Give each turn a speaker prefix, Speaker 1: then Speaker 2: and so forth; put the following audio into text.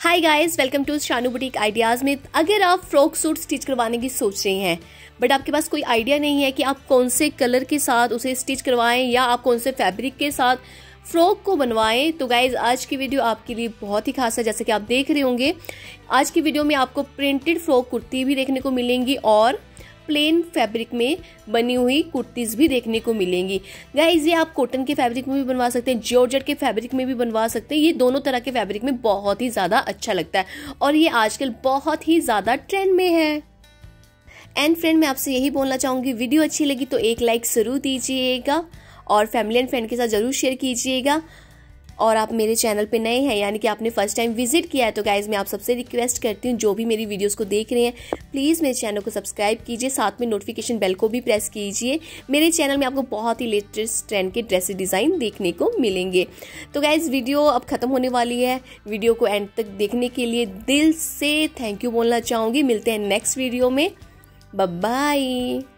Speaker 1: Hi guys, welcome to Shanu boutique ideas में। अगर आप फ्रॉक सूट स्टिच करवाने की सोच रहे हैं बट आपके पास कोई आइडिया नहीं है कि आप कौन से कलर के साथ उसे स्टिच करवाएं या आप कौन से फैब्रिक के साथ फ्रॉक को बनवाएं, तो गाइज आज की वीडियो आपके लिए बहुत ही खास है। जैसे कि आप देख रहे होंगे, आज की वीडियो में आपको प्रिंटेड फ्रॉक कुर्ती भी देखने को मिलेंगी और प्लेन फैब्रिक में बनी हुई कुर्तीज़ भी देखने को मिलेंगी। गाइज ये आप कॉटन के फैब्रिक में भी बनवा सकते हैं, जॉर्जेट के फैब्रिक में भी बनवा सकते हैं। ये दोनों तरह के फैब्रिक में बहुत ही ज़्यादा अच्छा लगता है और ये आजकल बहुत ही ज़्यादा ट्रेंड में है। एंड फ्रेंड, मैं आपसे यही बोलना चाहूँगी, वीडियो अच्छी लगी तो एक लाइक ज़रूर दीजिएगा और फैमिली एंड फ्रेंड के साथ ज़रूर शेयर कीजिएगा। और आप मेरे चैनल पे नए हैं यानी कि आपने फर्स्ट टाइम विजिट किया है तो गाइज मैं आप सबसे रिक्वेस्ट करती हूँ, जो भी मेरी वीडियोस को देख रहे हैं प्लीज़ मेरे चैनल को सब्सक्राइब कीजिए, साथ में नोटिफिकेशन बेल को भी प्रेस कीजिए। मेरे चैनल में आपको बहुत ही लेटेस्ट ट्रेंड के ड्रेस डिज़ाइन देखने को मिलेंगे। तो गाइज वीडियो अब ख़त्म होने वाली है। वीडियो को एंड तक देखने के लिए दिल से थैंक यू बोलना चाहूँगी। मिलते हैं नेक्स्ट वीडियो में। Bye bye.